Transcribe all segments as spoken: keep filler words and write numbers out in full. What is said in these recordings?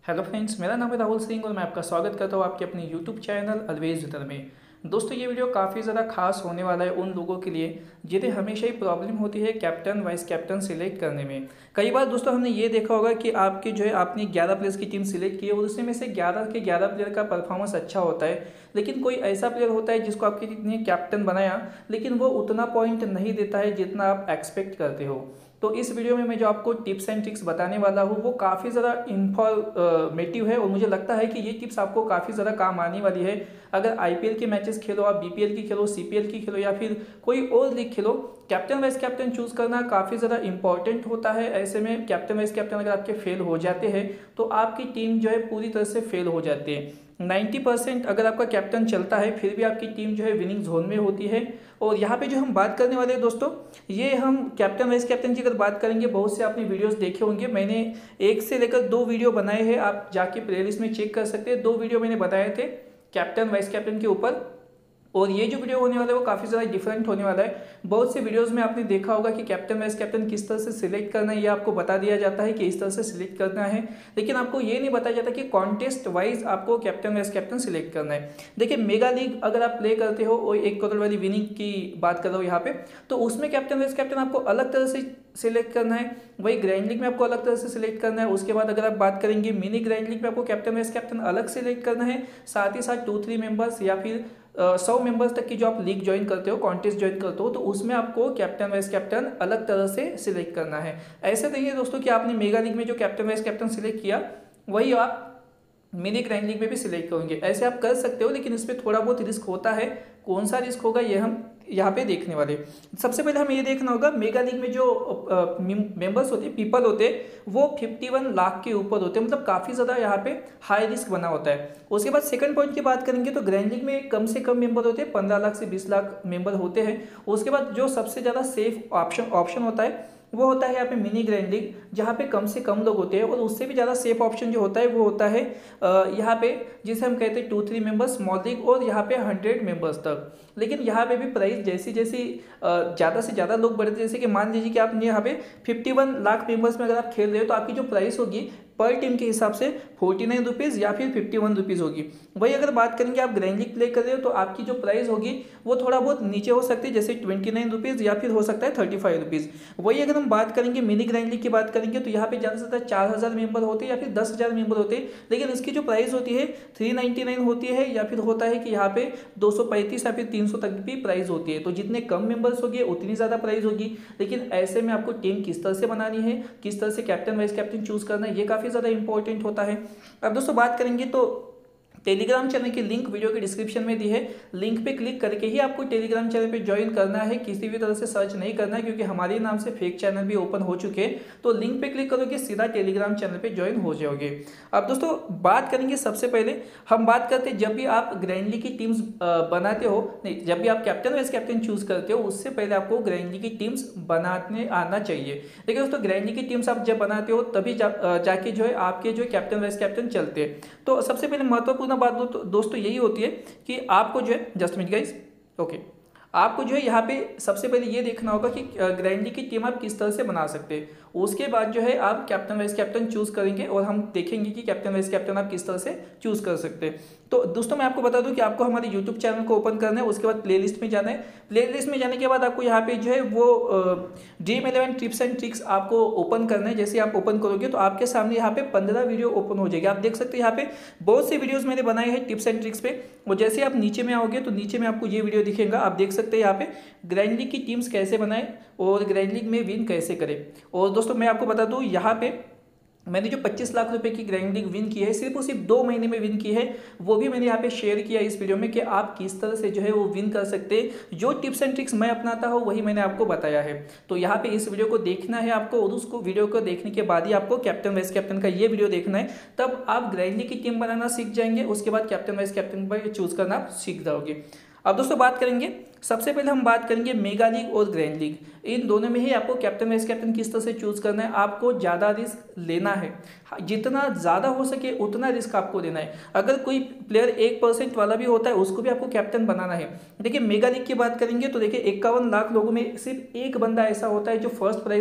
Hello friends, मेरा नाम है राहुल सिंह और मैं आपका स्वागत करता हूँ आपके अपने यूट्यूब चैनल ऑलवेज विनर में। दोस्तों, ये वीडियो काफ़ी ज़्यादा खास होने वाला है उन लोगों के लिए जिन्हें हमेशा ही प्रॉब्लम होती है कैप्टन वाइस कैप्टन सिलेक्ट करने में। कई बार दोस्तों हमने ये देखा होगा कि आपकी जो है आपने ग्यारह प्लेयर्स की टीम सिलेक्ट की है और उसमें में से ग्यारह के ग्यारह प्लेयर का परफॉर्मेंस अच्छा होता है, लेकिन कोई ऐसा प्लेयर होता है जिसको आपकी टीम ने कैप्टन बनाया लेकिन वो उतना पॉइंट नहीं देता है जितना आप एक्सपेक्ट करते हो। तो इस वीडियो में मैं जो आपको टिप्स एंड ट्रिक्स बताने वाला हूँ वो काफ़ी ज़्यादा इन्फॉर्मेटिव है और मुझे लगता है कि ये टिप्स आपको काफ़ी ज़्यादा काम आने वाली है। अगर आईपीएल के मैचेस खेलो, आप बीपीएल की खेलो, सीपीएल की खेलो या फिर कोई और लीग खेलो, कैप्टन वाइस कैप्टन चूज करना काफ़ी ज़्यादा इंपॉर्टेंट होता है। ऐसे में कैप्टन वाइस कैप्टन अगर आपके फेल हो जाते हैं तो आपकी टीम जो है पूरी तरह से फेल हो जाती है। नाइन्टी परसेंट अगर आपका कैप्टन चलता है फिर भी आपकी टीम जो है विनिंग जोन में होती है। और यहाँ पे जो हम बात करने वाले हैं दोस्तों, ये हम कैप्टन वाइस कैप्टन की अगर बात करेंगे, बहुत से आपने वीडियोस देखे होंगे, मैंने एक से लेकर दो वीडियो बनाए हैं, आप जाके प्लेलिस्ट में चेक कर सकते हैं। दो वीडियो मैंने बताए थे कैप्टन वाइस कैप्टन के ऊपर और ये जो वीडियो होने वाला है वो काफ़ी ज़्यादा डिफरेंट होने वाला है। बहुत से वीडियोस में आपने देखा होगा कि कैप्टन वाइस कैप्टन किस तरह से सिलेक्ट करना है, ये आपको बता दिया जाता है कि इस तरह से सिलेक्ट करना है, लेकिन आपको ये नहीं बताया जाता कि कॉन्टेस्ट वाइज आपको कैप्टन वाइस कैप्टन सिलेक्ट करना है। देखिए, मेगा लीग अगर आप प्ले करते हो और एक करोड़ वाली विनिंग की बात कर रहा हूँ यहाँ पे, तो उसमें कैप्टन वाइस कैप्टन आपको अलग तरह से सिलेक्ट करना है। वही ग्रैंड लीग में आपको अलग तरह से सिलेक्ट करना है। उसके बाद अगर आप बात करेंगे मिनी ग्रैंड लीग में आपको कैप्टन वाइस कैप्टन अलग सिलेक्ट करना है। साथ ही साथ टू थ्री मेंबर्स या फिर सौ मेंबर्स तक की जो आप लीग ज्वाइन करते हो, कॉन्टेस्ट ज्वाइन करते हो, तो उसमें आपको कैप्टन वाइस कैप्टन अलग तरह से सिलेक्ट करना है। ऐसे नहीं है दोस्तों कि आपने मेगा लीग में जो कैप्टन वाइस कैप्टन सिलेक्ट किया वही आप मिनी ग्रैंड लीग में भी सिलेक्ट करोगे। ऐसे आप कर सकते हो, लेकिन इसमें थोड़ा बहुत रिस्क होता है। कौन सा रिस्क होगा ये हम यहाँ पे देखने वाले। सबसे पहले हमें ये देखना होगा, मेगा लीग में जो मेंबर्स होते हैं, पीपल होते हैं, वो इक्यावन लाख के ऊपर होते हैं, मतलब काफ़ी ज़्यादा यहाँ पे हाई रिस्क बना होता है। उसके बाद सेकंड पॉइंट की बात करेंगे तो ग्रैंड लीग में कम से कम मेंबर होते हैं, पंद्रह लाख से बीस लाख मेंबर होते हैं। उसके बाद जो सबसे ज़्यादा सेफ ऑप्शन ऑप्शन होता है वो होता है यहाँ पे मिनी ग्रैंड लीग, जहाँ पे कम से कम लोग होते हैं। और उससे भी ज़्यादा सेफ ऑप्शन जो होता है वो होता है यहाँ पे जिसे हम कहते हैं two three members small league, और यहाँ पे हंड्रेड मेंबर्स तक। लेकिन यहाँ पे भी प्राइस जैसी जैसी ज़्यादा से ज़्यादा लोग बढ़ते, जैसे कि मान लीजिए कि आपने यहाँ पे इक्यावन लाख मेंबर्स में अगर आप खेल रहे हो तो आपकी जो प्राइस होगी पर टीम के हिसाब से फोर्टी नाइन रुपीज़ या फिर फिफ्टी वन रुपीज़ होगी। वही अगर बात करेंगे आप ग्रैंड लीग प्ले कर रहे हो तो आपकी जो प्राइस होगी वो थोड़ा बहुत नीचे हो सकती है, जैसे ट्वेंटी नाइन रुपीज़ या फिर हो सकता है थर्टी फाइव रुपीज़। वही अगर हम बात करेंगे मिनी ग्रैंड लीग की बात करेंगे तो यहाँ पे ज़्यादा से ज़्यादा चार हज़ार मेंबर होते हैं या फिर दस हज़ार मेंबर होते हैं, लेकिन इसकी जो प्राइस होती है थ्री नाइन्टी नाइन होती है, या फिर होता है कि यहाँ पे दो सौ पैंतीस या फिर तीन सौ तक भी प्राइस होती है। तो जितने कम मेंबर्स होंगे उतनी ज़्यादा प्राइस होगी। लेकिन ऐसे में आपको टीम किस तरह से बनानी है, किस तरह से कैप्टन वाइस कैप्टन चूज करना है, ये काफ़ी ज़्यादा इंपॉर्टेंट होता है। अब दोस्तों बात करेंगे तो टेलीग्राम चैनल की लिंक वीडियो के डिस्क्रिप्शन में दी है, लिंक पे क्लिक करके ही आपको टेलीग्राम चैनल पे ज्वाइन करना है, किसी भी तरह से सर्च नहीं करना है, क्योंकि हमारे नाम से फेक चैनल भी ओपन हो चुके हैं। तो लिंक पे क्लिक करोगे सीधा टेलीग्राम चैनल पे ज्वाइन हो जाओगे। अब दोस्तों बात करेंगे, सबसे पहले हम बात करते हैं जब भी आप ग्रैंड लीग की टीम्स बनाते हो, नहीं जब भी आप कैप्टन वाइस कैप्टन चूज करते हो उससे पहले आपको ग्रैंड लीग की टीम्स बनाने आना चाहिए। देखिए दोस्तों, ग्रैंड लीग की टीम्स आप जब बनाते हो तभी जा, जाके जो है आपके जो कैप्टन वाइस कैप्टन चलते हैं। तो सबसे पहले महत्वपूर्ण बात दोस्तों यही होती है कि आपको जो है जस्ट मिनट गाइस ओके आपको जो है यहाँ पे सबसे पहले ये देखना होगा कि ग्रैंड लीग की टीम आप किस तरह से बना सकते हैं। उसके बाद जो है आप कैप्टन वाइस कैप्टन चूज करेंगे और हम देखेंगे कि कैप्टन वाइस कैप्टन आप किस तरह से चूज कर सकते हैं। तो दोस्तों मैं आपको बता दूं कि आपको हमारे यूट्यूब चैनल को ओपन करना है, उसके बाद प्लेलिस्ट में जाना है। प्लेलिस्ट में जाने के बाद आपको यहाँ पे जो है वो Dream Eleven tips and tricks आपको ओपन करना है। जैसे आप ओपन करोगे तो आपके सामने यहाँ पे पंद्रह वीडियो ओपन हो जाएगी। आप देख सकते हैं यहाँ पे बहुत से वीडियोज मैंने बनाए हैं टिप्स एंड ट्रिक्स पे, और जैसे आप नीचे में आओगे तो नीचे में आपको ये वीडियो दिखेगा। आप देख सकते हैं यहाँ पे ग्रैंड लीग की टीम्स कैसे बनाए और ग्रैंड लीग में विन कैसे करें। और दोस्तों मैं आपको बता दूं, यहाँ पे मैंने जो पच्चीस लाख रुपए की ग्रैंड लीग विन की है, सिर्फ और सिर्फ दो महीने में विन की है, वो भी मैंने यहाँ पे शेयर किया इस वीडियो में कि आप किस तरह से जो है वो विन कर सकते हैं। जो टिप्स एंड ट्रिक्स मैं अपनाता हूँ वही मैंने आपको बताया है। तो यहाँ पे इस वीडियो को देखना है आपको, और उसको वीडियो को देखने के बाद ही आपको कैप्टन वाइस कैप्टन का ये वीडियो देखना है, तब आप ग्रैंड लीग की टीम बनाना सीख जाएंगे। उसके बाद कैप्टन वाइस कैप्टन पर चूज करना आप सीख जाओगे। अब दोस्तों बात करेंगे, सबसे पहले हम बात करेंगे मेगा लीग और ग्रैंड लीग, इन दोनों में ही आपको कैप्टन वाइस कैप्टन किस तरह से चूज करना है। आपको ज़्यादा रिस्क लेना है, जितना ज़्यादा हो सके उतना रिस्क आपको लेना है। अगर कोई प्लेयर एक परसेंट वाला भी होता है उसको भी आपको कैप्टन बनाना है। देखिए मेगा लीग की बात करेंगे तो देखिए इक्यावन लाख लोगों में सिर्फ एक बंदा ऐसा होता है जो फर्स्ट प्राइज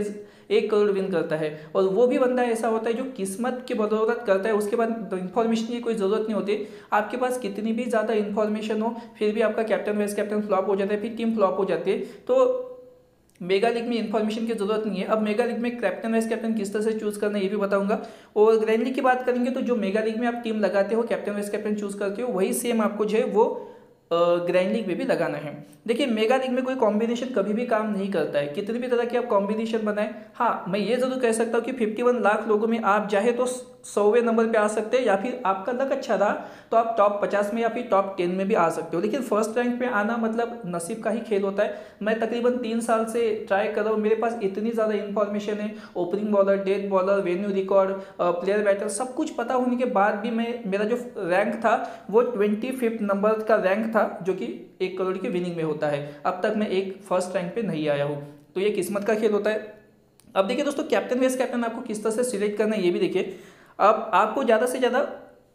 एक करोड़ विन करता है। और वो भी बंदा ऐसा होता है जो किस्मत की बदौलत करता है, उसके बाद इन्फॉर्मेशन की कोई ज़रूरत नहीं होती। आपके पास कितनी भी ज़्यादा इन्फॉर्मेशन हो फिर भी आपका कैप्टन वाइस कैप्टन फ्लॉप हो जाता है, फिर टीम फ्लॉप हो जाती है। तो मेगा लीग में इन्फॉर्मेशन की जरूरत नहीं है। अब मेगा लीग में कैप्टन वाइस कैप्टन किस तरह से चूज करना है ये भी बताऊंगा। और ग्रैंड लीग की बात करेंगे तो जो मेगा लीग में आप टीम लगाते हो, कैप्टन वाइस कैप्टन चूज करते हो, वही सेम आपको जो है वो ग्रैंड लीग में भी लगाना है। देखिए मेगा लीग में कोई कॉम्बिनेशन कभी भी काम नहीं करता है, कितनी भी तरह के आप कॉम्बिनेशन बनाएं। हाँ मैं ये जरूर कह सकता हूँ कि इक्यावन लाख लोगों में आप चाहे तो सौवें नंबर पे आ सकते हैं, या फिर आपका लक अच्छा रहा तो आप टॉप पचास में या फिर टॉप टेन में भी आ सकते हो। लेकिन फर्स्ट रैंक पे आना मतलब नसीब का ही खेल होता है। मैं तकरीबन तीन साल से ट्राई कर रहा हूँ, मेरे पास इतनी ज़्यादा इन्फॉर्मेशन है, opening bowler, death bowler, venue record, player batter, सब कुछ पता होने के बाद भी मैं मेरा जो रैंक था वो ट्वेंटी फिफ्थ नंबर का रैंक था, जो कि एक करोड़ की विनिंग में होता है। अब तक मैं एक फर्स्ट रैंक पे नहीं आया हूँ, तो ये किस्मत का खेल होता है। अब देखिए दोस्तों कैप्टन वाइस कैप्टन आपको किस तरह से सिलेक्ट करना है ये भी देखिए। अब आपको ज़्यादा से ज़्यादा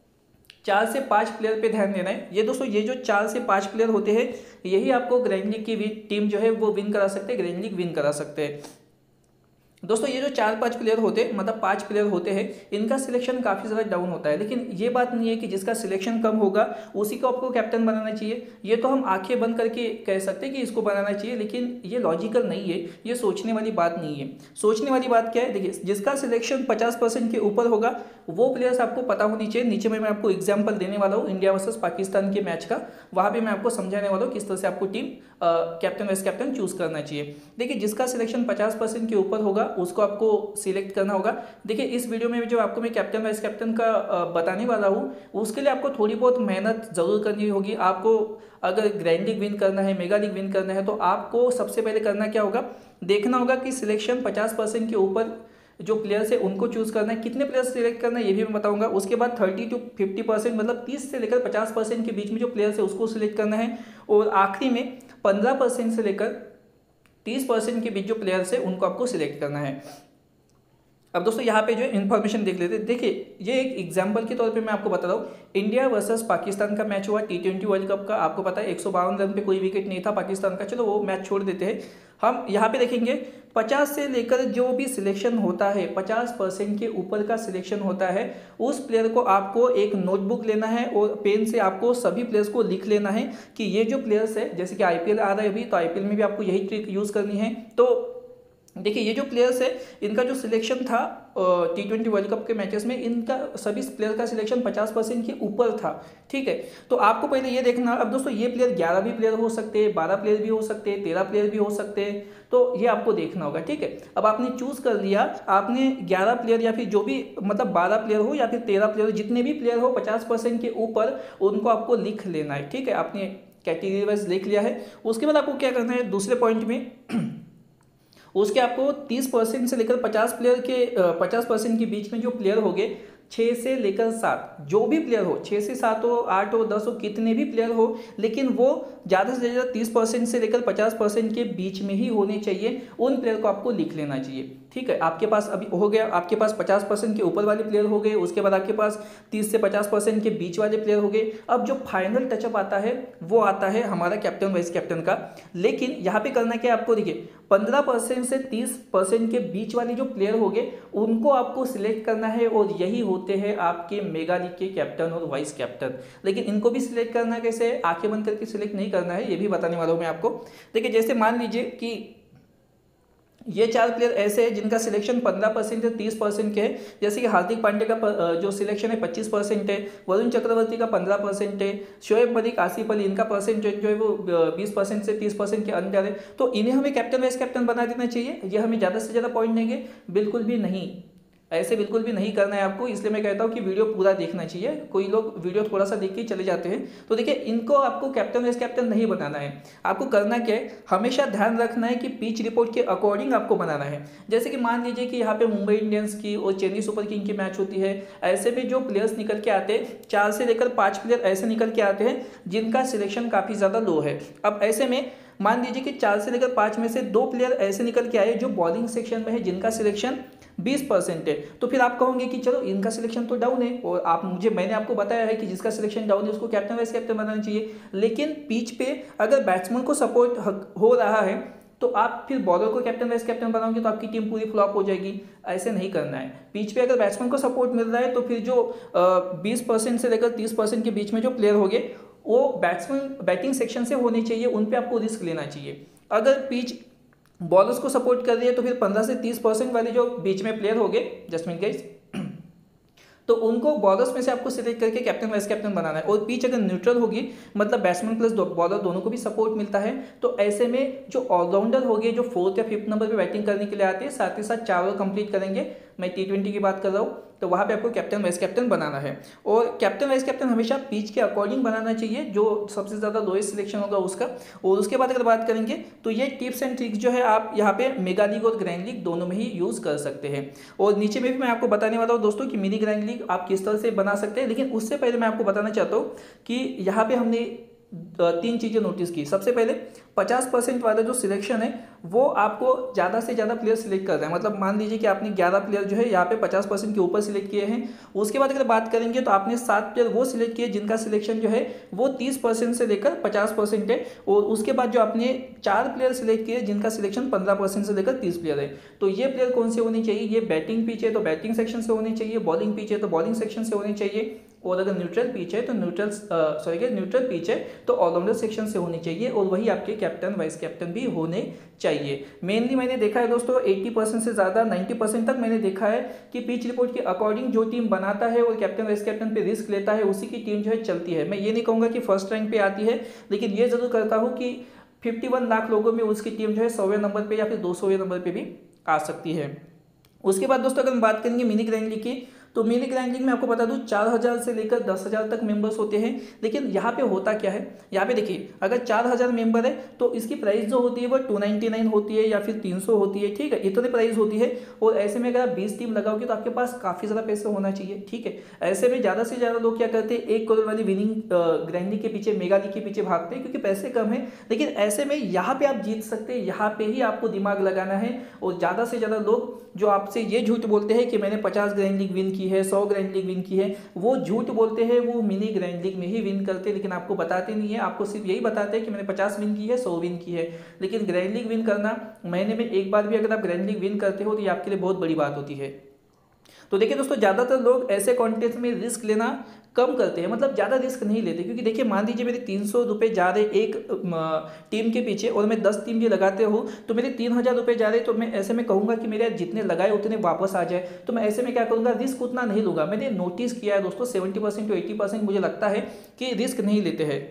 चार से पाँच प्लेयर पे ध्यान देना है। ये दोस्तों ये जो चार से पाँच प्लेयर होते हैं यही आपको ग्रैंड लीग की टीम जो है वो विन करा सकते हैं, ग्रैंड लीग विन करा सकते हैं। दोस्तों ये जो चार पांच प्लेयर होते हैं, मतलब पांच प्लेयर होते हैं, इनका सिलेक्शन काफ़ी ज़्यादा डाउन होता है। लेकिन ये बात नहीं है कि जिसका सिलेक्शन कम होगा उसी को आपको कैप्टन बनाना चाहिए। ये तो हम आंखें बंद करके कह सकते हैं कि इसको बनाना चाहिए, लेकिन ये लॉजिकल नहीं है, ये सोचने वाली बात नहीं है। सोचने वाली बात क्या है, देखिए जिसका सिलेक्शन पचास परसेंट के ऊपर होगा वो प्लेयर्स आपको पता होनी चाहिए। नीचे में मैं आपको एग्जाम्पल देने वाला हूँ इंडिया वर्सेस पाकिस्तान के मैच का, वहाँ पर मैं आपको समझाने वाला हूँ किस तरह से आपको team captain vice captain choose करना चाहिए। देखिए जिसका सिलेक्शन पचास परसेंट के ऊपर होगा उसको आपको सिलेक्ट करना होगा। देखिए इस वीडियो में जो आपको मैं कैप्टन वाइस कैप्टन का बताने वाला हूँ उसके लिए आपको थोड़ी बहुत मेहनत जरूर करनी होगी। आपको अगर ग्रैंड लीग विन करना है, मेगा लीग विन करना है, तो आपको सबसे पहले करना क्या होगा, देखना होगा कि सिलेक्शन पचास परसेंट के ऊपर जो प्लेयर्स है उनको चूज करना है। कितने प्लेयर्स सिलेक्ट करना है ये भी मैं बताऊंगा। उसके बाद थर्टी टू फिफ्टी परसेंट मतलब तीस से लेकर पचास परसेंट के बीच में जो प्लेयर्स है उसको सिलेक्ट करना है। और आखिरी में पंद्रह परसेंट से लेकर तीस परसेंट के बीच जो प्लेयर्स है उनको आपको सिलेक्ट करना है। अब दोस्तों यहाँ पे जो है इन्फॉर्मेशन देख लेते हैं। देखिए ये एक एग्जांपल के तौर पे मैं आपको बता रहा हूँ, इंडिया वर्सेस पाकिस्तान का मैच हुआ टी ट्वेंटी वर्ल्ड कप का। आपको पता है एक सौ बावन रन पे कोई विकेट नहीं था पाकिस्तान का, चलो वो मैच छोड़ देते हैं। हम यहाँ पे देखेंगे पचास से लेकर जो भी सिलेक्शन होता है, पचास परसेंट के ऊपर का सिलेक्शन होता है, उस प्लेयर को आपको एक नोटबुक लेना है और पेन से आपको सभी प्लेयर्स को लिख लेना है कि ये जो प्लेयर्स है, जैसे कि आईपीएल आ रहा है अभी, तो आईपीएल में भी आपको यही ट्रिक यूज़ करनी है। तो देखिए ये जो प्लेयर्स है इनका जो सिलेक्शन था टी ट्वेंटी वर्ल्ड कप के मैचेस में, इनका सभी प्लेयर का सिलेक्शन पचास परसेंट के ऊपर था। ठीक है, तो आपको पहले ये देखना। अब दोस्तों ये प्लेयर ग्यारह भी प्लेयर हो सकते हैं, बारह प्लेयर भी हो सकते हैं, तेरह प्लेयर भी हो सकते हैं, तो ये आपको देखना होगा। ठीक है, अब आपने चूज कर लिया, आपने ग्यारह प्लेयर या फिर जो भी मतलब बारह प्लेयर हो या फिर तेरह प्लेयर, जितने भी प्लेयर हो पचास परसेंट के ऊपर, उनको आपको लिख लेना है। ठीक है, आपने कैटेगरी वाइज लिख लिया है। उसके बाद आपको क्या करना है, दूसरे पॉइंट में उसके आपको तीस परसेंट से लेकर पचास प्लेयर के पचास परसेंट के बीच में जो प्लेयर हो गए, छः से लेकर सात, जो भी प्लेयर हो, छः से सात हो, आठ हो, दस हो, कितने भी प्लेयर हो, लेकिन वो ज़्यादा से ज़्यादा तीस परसेंट से लेकर पचास परसेंट के बीच में ही होने चाहिए। उन प्लेयर को आपको लिख लेना चाहिए। ठीक है, आपके पास अभी हो गया, आपके पास पचास परसेंट के ऊपर वाले प्लेयर हो गए, उसके बाद आपके पास तीस से पचास परसेंट के बीच वाले प्लेयर हो गए। अब जो फाइनल टचअप आता है वो आता है हमारा कैप्टन वाइस कैप्टन का। लेकिन यहाँ पे करना क्या है आपको, देखिए पंद्रह परसेंट से तीस परसेंट के बीच वाले जो प्लेयर हो गए उनको आपको सिलेक्ट करना है, और यही होते हैं आपके मेगा लीग के कैप्टन और वाइस कैप्टन। लेकिन इनको भी सिलेक्ट करना कैसे, आंखें बंद करके सिलेक्ट नहीं करना है, ये भी बताने वाला हूँ मैं आपको। देखिए जैसे मान लीजिए कि ये चार प्लेयर ऐसे हैं जिनका सिलेक्शन पंद्रह परसेंट से तीस परसेंट के है। जैसे कि हार्दिक पांड्या का जो सिलेक्शन है पच्चीस परसेंट है, वरुण चक्रवर्ती का पंद्रह परसेंट है, शोएब मलिक, आसिफ अली, इनका परसेंटेज जो है वो बीस परसेंट से तीस परसेंट के अंदर है। तो इन्हें हमें कैप्टन वाइस कैप्टन बना देना चाहिए। ये हमें ज़्यादा से ज़्यादा पॉइंट देंगे? बिल्कुल भी नहीं, ऐसे बिल्कुल भी नहीं करना है आपको। इसलिए मैं कहता हूँ कि वीडियो पूरा देखना चाहिए। कोई लोग वीडियो थोड़ा सा देख के चले जाते हैं। तो देखिए इनको आपको कैप्टन वाइस कैप्टन नहीं बनाना है। आपको करना क्या है, हमेशा ध्यान रखना है कि पिच रिपोर्ट के अकॉर्डिंग आपको बनाना है। जैसे कि मान लीजिए कि यहाँ पे मुंबई इंडियंस की और चेन्नई सुपर किंग की मैच होती है, ऐसे में जो प्लेयर्स निकल के आते हैं, चार से लेकर पाँच प्लेयर ऐसे निकल के आते हैं जिनका सिलेक्शन काफ़ी ज़्यादा लो है। अब ऐसे में मान लीजिए कि चार से लेकर पाँच में से दो प्लेयर ऐसे निकल के आए जो बॉलिंग सेक्शन में है, जिनका सिलेक्शन बीस परसेंट है। तो फिर आप कहोगे कि चलो इनका सिलेक्शन तो डाउन है, और आप मुझे मैंने आपको बताया है कि जिसका सिलेक्शन डाउन है उसको कैप्टन वाइस कैप्टन बनाना चाहिए। लेकिन पिच पे अगर बैट्समैन को सपोर्ट हो रहा है तो आप फिर बॉलर को कैप्टन वाइस कैप्टन बनाओगे तो आपकी टीम पूरी फ्लॉप हो जाएगी। ऐसे नहीं करना है। पिच पे अगर बैट्समैन को सपोर्ट मिल रहा है तो फिर जो बीस परसेंट से लेकर तीस परसेंट के बीच में जो प्लेयर होंगे वो बैट्समैन बैटिंग सेक्शन से होने चाहिए, उन पे आपको रिस्क लेना चाहिए। अगर पिच बॉलर्स को सपोर्ट कर रही है तो फिर पंद्रह से तीस परसेंट वाले जो बीच में प्लेयर होंगे, जस्ट मिनट गाइस, तो उनको बॉलर्स में से आपको सिलेक्ट करके कैप्टन वाइस कैप्टन बनाना है। और पिच अगर न्यूट्रल होगी, मतलब बैट्समैन प्लस बॉलर दोनों को भी सपोर्ट मिलता है, तो ऐसे में जो ऑलराउंडर होंगे जो फोर्थ या फिफ्थ नंबर पे बैटिंग करने के लिए आते हैं, साथ ही साथ चार ओवर कंप्लीट करेंगे, मैं टी ट्वेंटी की बात कर रहा हूँ, तो वहाँ पे आपको कैप्टन वाइस कैप्टन बनाना है। और कैप्टन वाइस कैप्टन हमेशा पिच के अकॉर्डिंग बनाना चाहिए, जो सबसे ज़्यादा लोएस्ट सिलेक्शन होगा उसका। और उसके बाद अगर बात करेंगे तो ये टिप्स एंड ट्रिक्स जो है आप यहाँ पे मेगा लीग और ग्रैंड लीग दोनों में ही यूज़ कर सकते हैं। और नीचे में भी मैं आपको बताने वाला हूँ दोस्तों कि मिनी ग्रैंड लीग आप किस तरह से बना सकते हैं। लेकिन उससे पहले मैं आपको बताना चाहता हूँ कि यहाँ पे हमने तीन चीज़ें नोटिस की। सबसे पहले पचास परसेंट वाला जो सिलेक्शन है वो आपको ज़्यादा से ज़्यादा प्लेयर सिलेक्ट करना है। मतलब मान लीजिए कि आपने ग्यारह प्लेयर जो है यहाँ पे पचास परसेंट के ऊपर सिलेक्ट किए हैं। उसके बाद अगर बात करेंगे तो आपने सात प्लेयर वो सिलेक्ट किए जिनका सिलेक्शन जो है वो तीस परसेंट से लेकर पचास परसेंट है। और उसके बाद जो आपने चार प्लेयर सिलेक्ट किए जिनका सिलेक्शन पंद्रह परसेंट से लेकर तीस प्लेयर है। तो ये प्लेयर कौन से होने चाहिए? ये बैटिंग पिच है तो बैटिंग सेक्शन से होने चाहिए, बॉलिंग पिच है तो बॉलिंग सेक्शन से होने चाहिए, और अगर न्यूट्रल पिच है तो न्यूट्रल सॉरी न्यूट्रल पिच है तो ऑलराउंडर सेक्शन से होनी चाहिए। और वही आपके कैप्टन वाइस कैप्टन भी होने चाहिए। मेनली मैंने देखा है दोस्तों अस्सी परसेंट से ज़्यादा नब्बे परसेंट तक मैंने देखा है कि पिच रिपोर्ट के अकॉर्डिंग जो टीम बनाता है और कैप्टन वाइस कैप्टन पे रिस्क लेता है उसी की टीम जो है चलती है। मैं ये नहीं कहूँगा कि फर्स्ट रैंक पे आती है, लेकिन ये ज़रूर करता हूँ कि इक्यावन लाख लोगों में उसकी टीम जो है सौवें नंबर पर या फिर दो सौवें नंबर पर भी आ सकती है। उसके बाद दोस्तों अगर हम बात करेंगे मिनी ग्रैंड लीग की, तो मिनी ग्रैंड लीग में आपको बता दूं चार हज़ार से लेकर दस हज़ार तक मेंबर्स होते हैं। लेकिन यहाँ पे होता क्या है, यहाँ पे देखिए अगर चार हज़ार मेंबर है तो इसकी प्राइस जो होती है वो दो सौ निन्यानवे होती है या फिर तीन सौ होती है, ठीक है, इतनी प्राइस होती है। और ऐसे में अगर आप बीस टीम लगाओगे तो आपके पास काफ़ी ज़्यादा पैसा होना चाहिए, ठीक है। ऐसे में ज़्यादा से ज़्यादा लोग क्या करते हैं, एक करोड़ वाली विनिंग ग्रैंड लीग के पीछे, मेगा लीग के पीछे भागते हैं क्योंकि पैसे कम है। लेकिन ऐसे में यहाँ पे आप जीत सकते हैं, यहाँ पे ही आपको दिमाग लगाना है। और ज़्यादा से ज़्यादा लोग जो आपसे ये झूठ बोलते हैं कि मैंने पचास ग्रैंड लीग विन की है, सौ ग्रैंड लीग विन की है, वो झूठ बोलते हैं, वो मिनी ग्रैंड लीग में ही विन करते हैं। लेकिन आपको बताते नहीं है, आपको सिर्फ यही बताते हैं कि मैंने पचास विन की है, सौ विन की है। लेकिन ग्रैंड लीग विन करना, महीने में एक बार भी अगर आप ग्रैंड लीग विन करते हो तो ये आपके लिए बहुत बड़ी बात होती है। तो देखिए दोस्तों, ज़्यादातर लोग ऐसे कॉन्टेस्ट में रिस्क लेना कम करते हैं, मतलब ज़्यादा रिस्क नहीं लेते। क्योंकि देखिए मान लीजिए मेरे तीन सौ रुपये जा रहे एक टीम के पीछे और मैं दस टीम भी लगाते हो तो मेरे तीन हज़ार रुपये जा रहे, तो मैं ऐसे में कहूँगा कि मेरे जितने लगाए उतने वापस आ जाए। तो मैं ऐसे में क्या करूँगा, रिस्क उतना नहीं लूँगा। मैंने नोटिस किया है दोस्तों seventy percent to eighty percent मुझे लगता है कि रिस्क नहीं लेते हैं।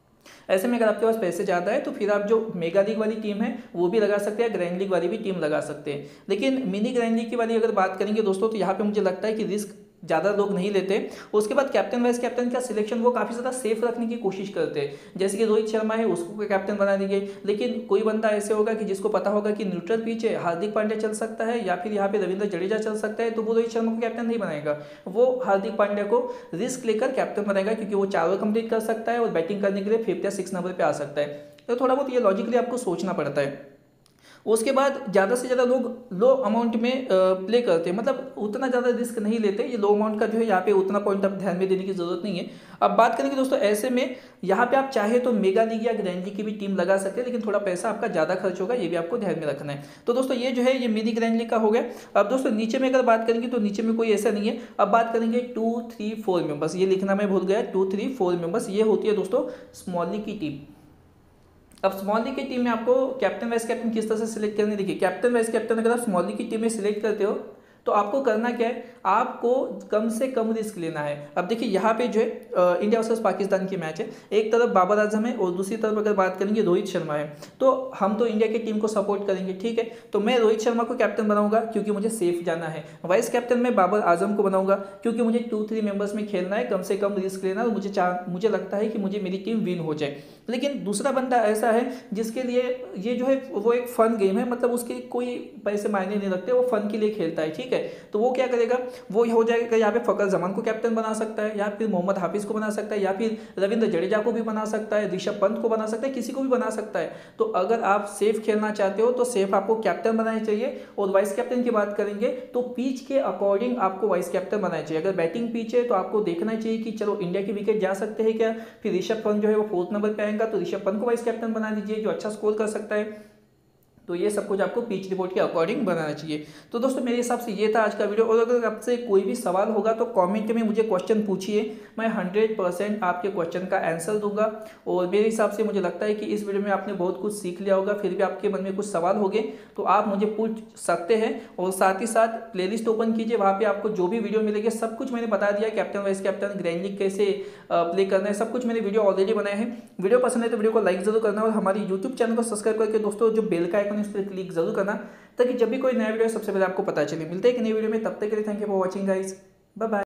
ऐसे में अगर आपके पास पैसे ज़्यादा है तो फिर आप जो मेगा लीग वाली टीम है वो भी लगा सकते हैं, ग्रैंड लीग वाली भी टीम लगा सकते हैं। लेकिन मिनी ग्रैंड लीग की वाली अगर बात करेंगे दोस्तों तो यहाँ पे मुझे लगता है कि रिस्क ज़्यादा लोग नहीं लेते। उसके बाद कैप्टन वाइस कैप्टन का सिलेक्शन वो काफ़ी ज़्यादा सेफ रखने की कोशिश करते हैं। जैसे कि रोहित शर्मा है, उसको कैप्टन बना देंगे। लेकिन कोई बंदा ऐसे होगा कि जिसको पता होगा कि न्यूट्रल पिच है, हार्दिक पांड्या चल सकता है या फिर यहाँ पे रविंद्र जडेजा चल सकता है, तो वो रोहित शर्मा को कैप्टन नहीं बनाएगा, वो हार्दिक पांड्या को रिस्क लेकर कैप्टन बनाएगा क्योंकि वो चार ओवर कंप्लीट कर सकता है और बैटिंग करने के लिए फिफ्थ या सिक्स नंबर पर आ सकता है। तो थोड़ा बहुत ये लॉजिकली आपको सोचना पड़ता है। उसके बाद ज़्यादा से ज़्यादा लोग लो अमाउंट में प्ले करते हैं, मतलब उतना ज़्यादा रिस्क नहीं लेते। ये लो अमाउंट का जो है यहाँ पे उतना पॉइंट आप ध्यान में देने की ज़रूरत नहीं है। अब बात करेंगे दोस्तों, ऐसे में यहाँ पे आप चाहे तो मेगा लीग या ग्रैंड लीग की भी टीम लगा सकते हैं, लेकिन थोड़ा पैसा आपका ज़्यादा खर्च होगा, ये भी आपको ध्यान में रखना है। तो दोस्तों ये जो है ये मिनी ग्रैंड लीग का हो गया। अब दोस्तों नीचे में अगर बात करेंगे तो नीचे में कोई ऐसा नहीं है। अब बात करेंगे टू थ्री फोर मेंबर्स, ये लिखना मैं भूल गया, टू थ्री फोर मेंबर्स, ये होती है दोस्तों स्मॉल लीग की टीम। अब स्मॉल लीग की टीम में आपको कैप्टन वाइस कैप्टन किस तरह से सिलेक्ट करने, देखिए कैप्टन वाइस कैप्टन अगर आप स्मॉल लीग की टीम में सिलेक्ट करते हो तो आपको करना क्या है, आपको कम से कम रिस्क लेना है। अब देखिए यहाँ पे जो है इंडिया वर्सेस पाकिस्तान की मैच है, एक तरफ बाबर आजम है और दूसरी तरफ अगर बात करेंगे रोहित शर्मा है। तो हम तो इंडिया की टीम को सपोर्ट करेंगे, ठीक है। तो मैं रोहित शर्मा को कैप्टन बनाऊंगा क्योंकि मुझे सेफ जाना है। वाइस कैप्टन मैं बाबर आजम को बनाऊंगा क्योंकि मुझे टू थ्री मेंबर्स में खेलना है, कम से कम रिस्क लेना है और मुझे मुझे लगता है कि मुझे मेरी टीम विन हो जाए। लेकिन दूसरा बंदा ऐसा है जिसके लिए ये जो है वो एक फन गेम है, मतलब उसके कोई पैसे मायने नहीं रखते, वो फन के लिए खेलता है, ठीक है। तो वो क्या करेगा, वो हो जाएगा यहाँ पे फकर जमान को कैप्टन बना सकता है, या फिर मोहम्मद हाफिज को बना सकता है, या फिर रविंद्र जडेजा को भी बना सकता है, ऋषभ पंत को बना सकता है, किसी को भी बना सकता है। तो अगर आप सेफ खेलना चाहते हो तो सेफ आपको कैप्टन बनाना चाहिए। और वाइस कैप्टन की बात करेंगे तो पिच के अकॉर्डिंग आपको वाइस कैप्टन बनाना चाहिए। अगर बैटिंग पिच है तो आपको देखना चाहिए कि चलो इंडिया की विकेट जा सकते हैं क्या, फिर ऋषभ पंत जो है वो फोर्थ नंबर पे आएगा तो ऋषभ पंत को वाइस कैप्टन बना दीजिए जो अच्छा स्कोर कर सकता है। तो ये सब कुछ आपको पिच रिपोर्ट के अकॉर्डिंग बनाना चाहिए। तो दोस्तों मेरे हिसाब से ये था आज का वीडियो, और अगर आपसे कोई भी सवाल होगा तो कमेंट में मुझे क्वेश्चन पूछिए, मैं हंड्रेड परसेंट आपके क्वेश्चन का आंसर दूंगा। और मेरे हिसाब से मुझे लगता है कि इस वीडियो में आपने बहुत कुछ सीख लिया होगा, फिर भी आपके मन में कुछ सवाल होंगे तो आप मुझे पूछ सकते हैं। और साथ ही साथ प्लेलिस्ट ओपन कीजिए, वहाँ पर आपको जो भी वीडियो मिलेगी सब कुछ मैंने बता दिया है, captain vice captain grand league कैसे प्ले करना है, सब कुछ मैंने वीडियो ऑलरेडी बनाया है। वीडियो पसंद है तो वीडियो को लाइक जरूर करना, और हमारी यूट्यूब चैनल को सब्सक्राइब करके दोस्तों जो बेल का आइकन है उस पर क्लिक जरूर करना, ताकि जब भी कोई नया वीडियो सबसे पहले आपको पता चले। मिलते हैं एक नई वीडियो में, तब तक के लिए thank you for watching guys, bye bye.